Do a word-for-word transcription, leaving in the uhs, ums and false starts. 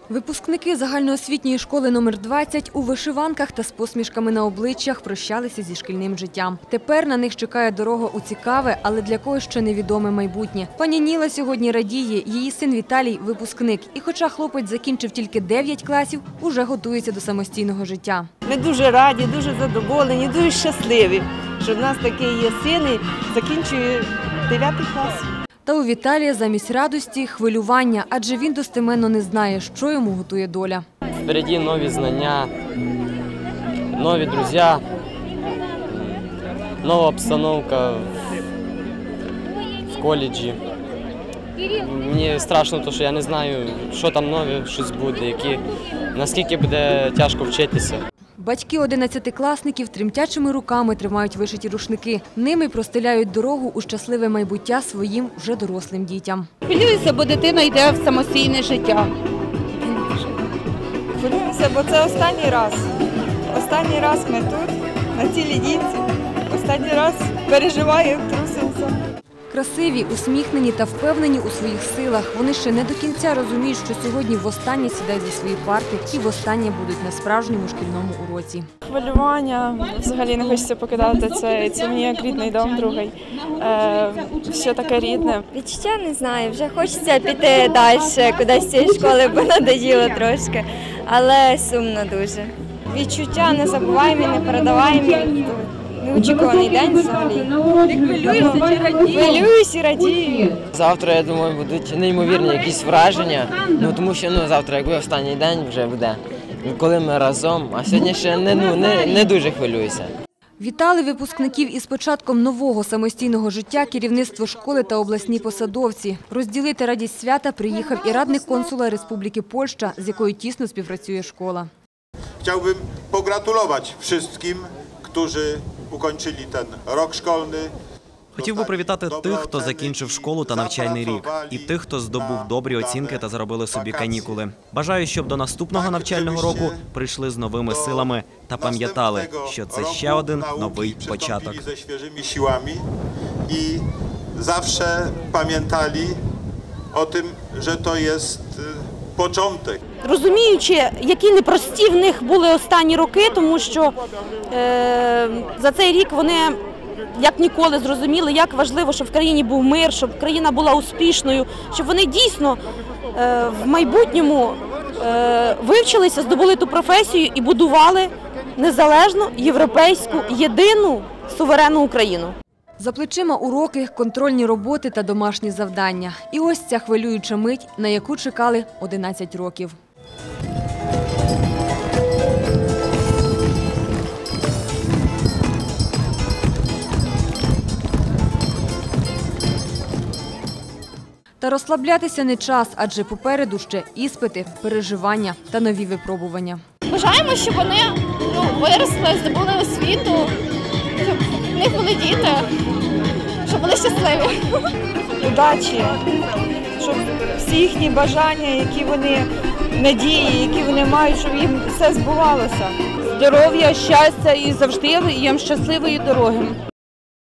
Випускники загальноосвітньої школи номер двадцять у вишиванках та з посмішками на обличчях прощалися зі шкільним життям. Тепер на них чекає дорога у цікаве, але для когось ще невідоме майбутнє. Пані Ніла сьогодні радіє, її син Віталій – випускник. І хоча хлопець закінчив тільки дев'ять класів, уже готується до самостійного життя. Ми дуже раді, дуже задоволені, дуже щасливі, що в нас такий є син і закінчує дев'ятий клас. Та у Віталія замість радості – хвилювання, адже він достеменно не знає, що йому готує доля. Впереді нові знання, нові друзі, нова обстановка в коледжі. Мені страшно, тому що я не знаю, що там нове, щось буде, які, наскільки буде тяжко вчитися. Батьки одинадцятикласників тремтячими руками тримають вишиті рушники. Ними простеляють дорогу у щасливе майбуття своїм вже дорослим дітям. Хвилююся, бо дитина йде в самостійне життя. Хвилююся, бо це останній раз. Останній раз ми тут, на цій лінійці. Останній раз переживаю, трусимося. Красиві, усміхнені та впевнені у своїх силах. Вони ще не до кінця розуміють, що сьогодні востаннє сідають за свої парти і востаннє будуть на справжньому шкільному уроці. Хвилювання, взагалі не хочеться покидати це, це мені як рідний дом другий. Е, все таке рідне. Відчуття не знаю, вже хочеться піти далі, кудись з цієї школи, бо надоїло трошки, але сумно дуже. Відчуття незабуваємі, непередаваємі. Неочікуваний день взагалі. Хвилююсь і радію. Завтра, я думаю, будуть неймовірні якісь враження, ну, тому що ну, завтра, якби останній день вже буде, коли ми разом, а сьогодні ще не, ну, не, не дуже хвилююся. Вітали випускників із початком нового самостійного життя керівництво школи та обласні посадовці. Розділити радість свята приїхав і радник консула Республіки Польща, з якою тісно співпрацює школа. Chciałbym pogratulować wszystkim, którzy ukończyli ten rok szkolny. Хотів би привітати тих, хто закінчив школу та навчальний рік, і тих, хто здобув добрі оцінки та заробили собі канікули. Бажаю, щоб до наступного навчального року прийшли з новими силами та пам'ятали, що це ще один новий початок. Ze świeżymi siłami i zawsze pamiętali o tym, że to jest początek. Розуміючи, які непрості в них були останні роки, тому що е, за цей рік вони як ніколи зрозуміли, як важливо, щоб в країні був мир, щоб країна була успішною, щоб вони дійсно е, в майбутньому е, вивчилися, здобули ту професію і будували незалежну, європейську, єдину, суверенну Україну. За плечима уроки, контрольні роботи та домашні завдання. І ось ця хвилююча мить, на яку чекали одинадцять років. Та розслаблятися не час, адже попереду ще іспити, переживання та нові випробування. Бажаємо, щоб вони ну, виросли, здобули освіту, щоб в них були діти, щоб були щасливі. Удачі, щоб всі їхні бажання, які вони, надії, які вони мають, щоб їм все збувалося. Здоров'я, щастя і завжди їм щасливої дороги.